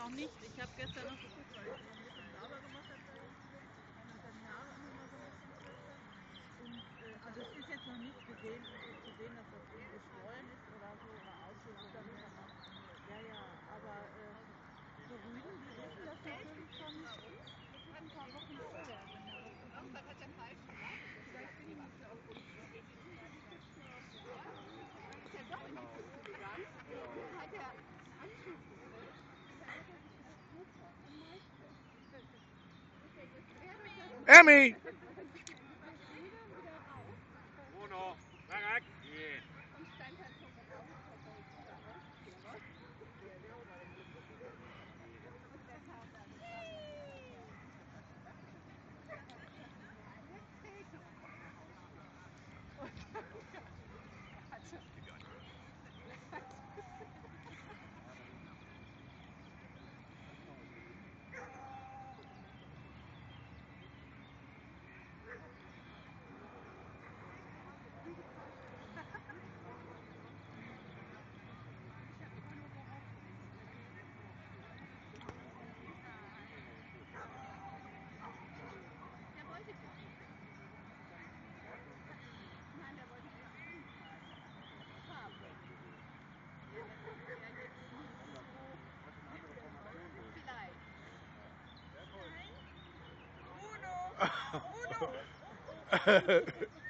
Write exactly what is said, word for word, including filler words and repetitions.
noch nicht. Ich habe gestern noch geguckt, weil ich noch ein bisschen sauber gemacht habe bei ihm hier. Und hat dann die Haare immer mal so ein bisschen kürzer. Und äh, also es ist jetzt noch nicht gesehen, zu sehen, dass das irgendwie geschwollen ist oder so oder ausgesucht. Ja, ja, aber äh, so Rüden, die wissen das natürlich schon wirklich ein paar Wochen vorher genau, was sie tun. Irgendwas hat er falsch gemacht. Vielleicht finden sie es ja auch gut. Ist ja doch in die Fuge gegangen. Dann hat er Anschluss gekriegt. Und dann hat er sich gedacht, super, am meisten. Ist er jetzt weg? Emmi! Wieder, wieder raus. Uno, back. Yeah. Und stand halt so genau, dass er jetzt wieder rauskehre. Und dann hat er das dann jetzt Heteren. Und er hatte Nein, der wollte wieder anfangen. Farben. Ja, das ist ja jetzt nicht so. Vielleicht. Nein? Uno!